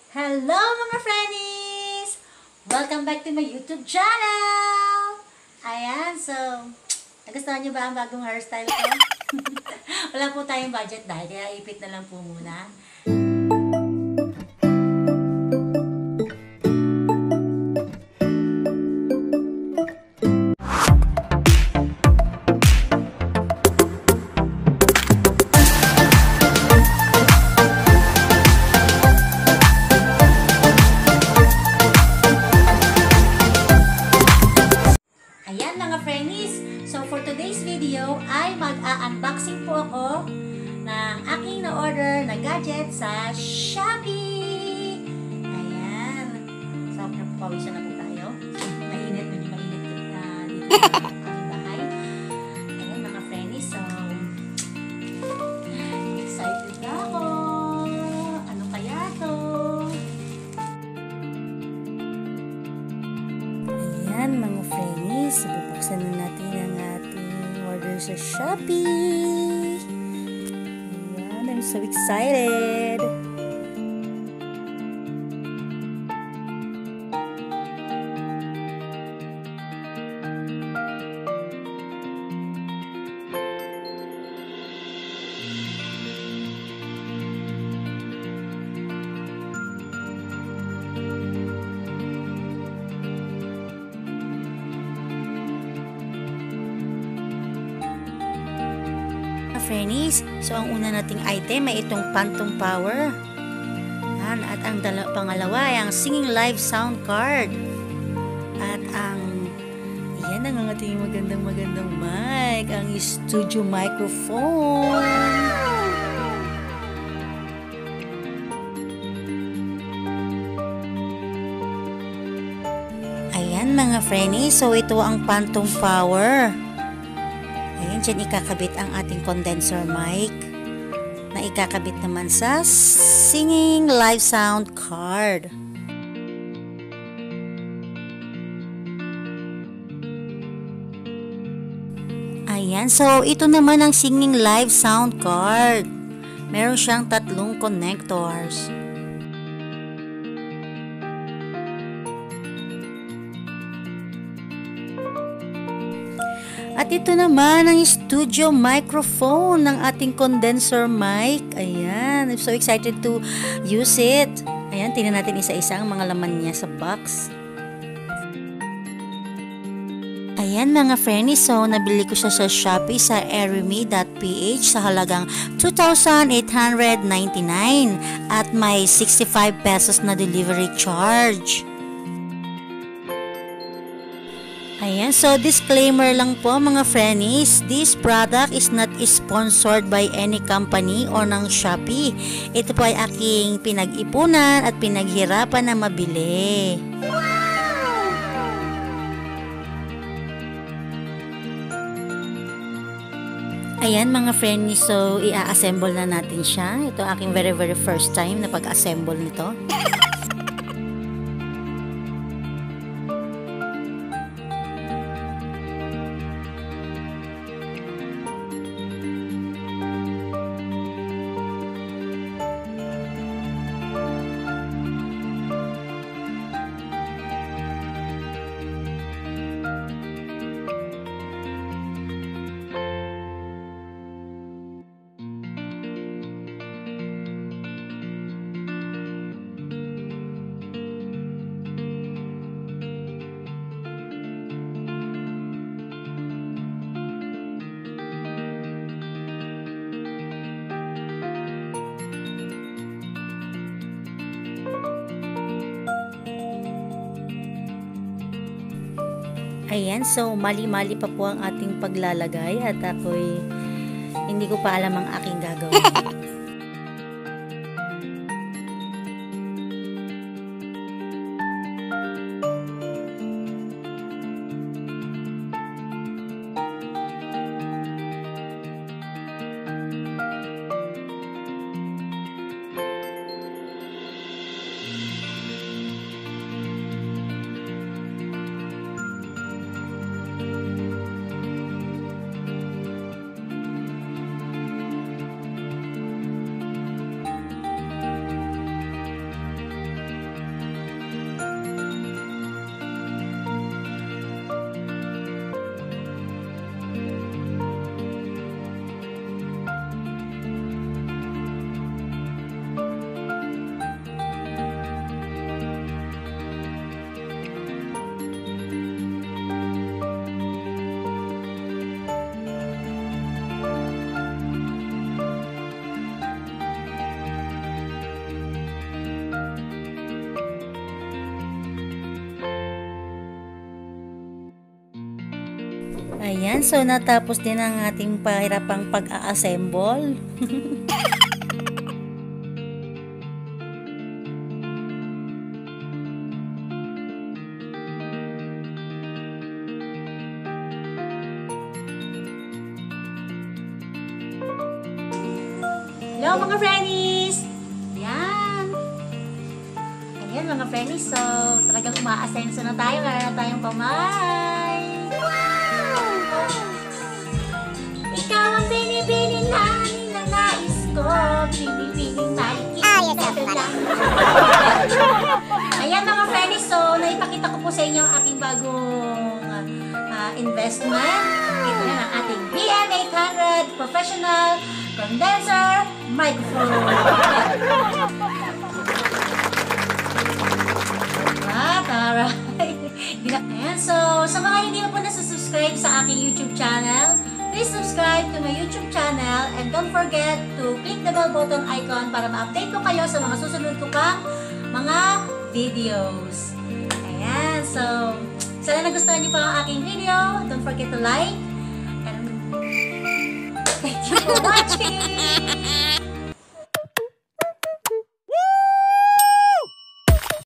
Hello mga friendies! Welcome back to my YouTube channel! Ayan, so, nagustuhan nyo ba ang bagong hairstyle ko? Wala po tayong budget dahil kaya ipit na lang po muna. Ayan mga friendies, so for today's video ay mag-a-unboxing po ako ng aking na-order na gadget sa Shopee. Ayan. So, pawisan na po tayo. Mainit, medyo mainit dito sa aking bahay. Ayan mga friendies, so excited na ako. Ano kaya to? Ayan mga friendies, bubuksan na natin ang ating order sa Shopee. Ayan, I'm so excited. Friendies, so ang una nating item ay itong Phantom Power. Yan, at ang pangalawa ay ang Singing Live Sound Card. At yan ang ating magandang mic, ang studio microphone. Ayan mga friendies, so ito ang Phantom Power. Ayan, dyan ikakabit ang ating condenser mic na ikakabit naman sa Singing Live Sound Card. Ayan, so ito naman ang Singing Live Sound Card. Meron siyang 3 connectors. At ito naman ang studio microphone ng ating condenser mic. Ayan, I'm so excited to use it. Ayan, tingnan natin isa-isa ang mga laman niya sa box. Ayan mga friendies, so nabili ko siya sa Shopee sa eremy.ph sa halagang 2,899 at may 65 pesos na delivery charge. Ayan, so disclaimer lang po mga friendies, this product is not sponsored by any company o ng Shopee. Ito po ay aking pinag-ipunan at pinaghirapan na mabili. Ayan mga friendies, so i-assemble na natin siya. Ito aking very first time na pag-assemble nito. Ayan, so mali-mali pa po ang ating paglalagay at ako'y hindi ko pa alam ang aking gagawin. Ayan, so natapos din ang ating pahirapang pag-a-assemble. Hello mga friendies! Ayan. Ayan mga friendies, so talagang umaasenso na tayo. Meron na tayong kamay. Wow! Ikaw ang binibining namin ng nais ko. Binibining makikita lang. Ayan mga friendies, so naipakita ko po sa inyo ang aking bagong investment. Ito na ang ating BM800 Professional Condenser Microphone. Ayan, so sa mga hindi pa po nasa-subscribe sa aking YouTube channel, please subscribe to my YouTube channel and don't forget to click the bell button icon para ma-update ko kayo sa mga susunod ko pang mga videos. Ayan, so sana nagustuhan niyo po ang aking video. Don't forget to like and thank you for watching!